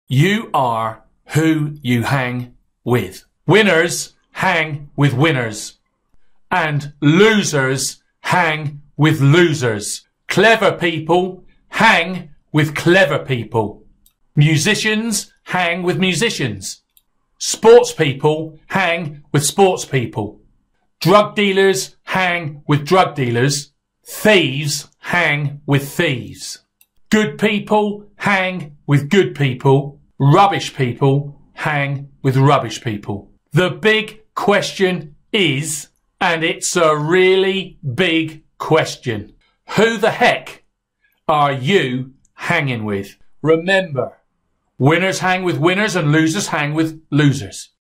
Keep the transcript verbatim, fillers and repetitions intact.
You are who you hang with. Winners hang with winners. And losers hang with losers. Clever people hang with clever people. Musicians hang with musicians. Sports people hang with sports people. Drug dealers hang with drug dealers. Thieves hang with thieves. Good people hang with good people. Rubbish people hang with rubbish people. The big question is, and it's a really big question, who the heck are you hanging with? Remember, winners hang with winners and losers hang with losers.